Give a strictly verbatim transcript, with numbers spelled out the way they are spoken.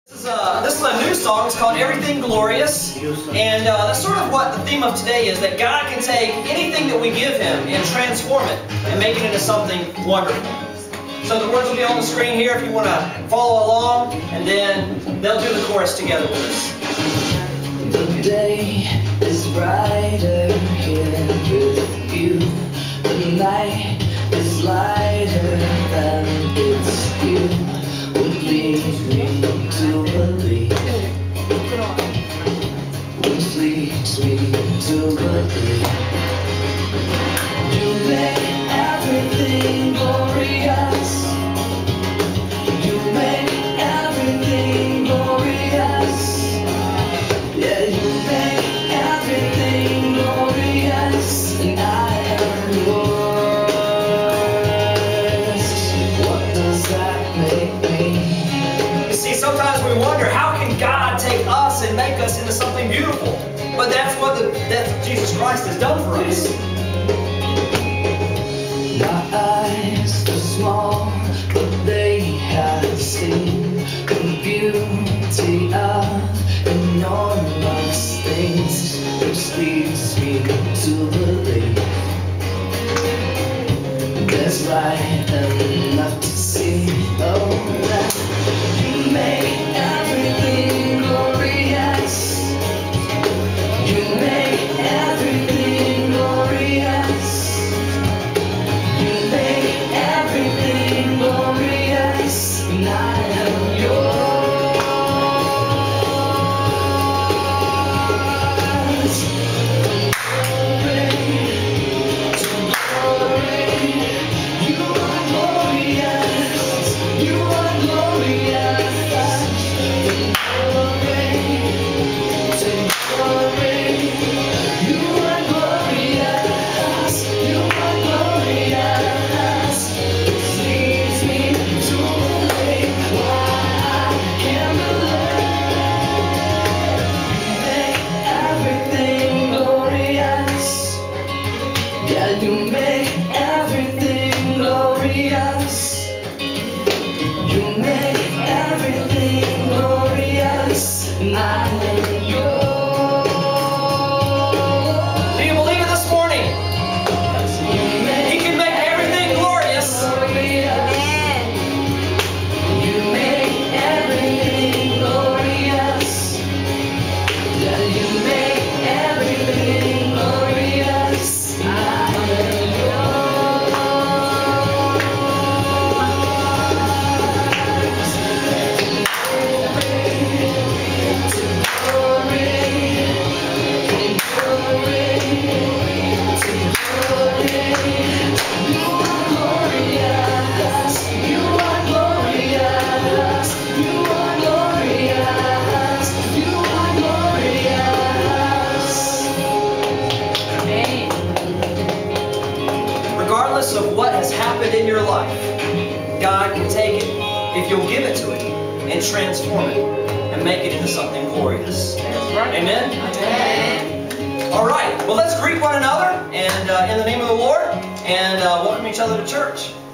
This is, a, this is a new song. It's called Everything Glorious. And uh, that's sort of what the theme of today is, that God can take anything that we give Him and transform it and make it into something wonderful. So the words will be on the screen here if you want to follow along, and then they'll do the chorus together with us. The day is brighter here with you. The night is lighter than it's you. What leads me to believe? What leads me to believe? You make everything glorious. You make everything glorious. Yeah, you make everything glorious, and I am yours. What does that make me? You see, sometimes we wonder, how can God take us and make us into something beautiful? But that's what the death of Jesus Christ has done for us. My eyes are small, but they have seen the beauty of enormous things, which leads me to believe there's light enough to see. Oh, that you make everything glorious. You make everything glorious. You make everything glorious, and I am yours. You make everything glorious. You make everything glorious, and I am yours. Do you believe it this morning? He can make everything glorious. You make everything glorious. Yeah, you make everything glorious. I Regardless of what has happened in your life, God can take it, if you'll give it to Him, and transform it, and make it into something glorious. Amen? Amen. All right, well, let's greet one another, and uh, in the name of the Lord, and uh, welcome each other to church.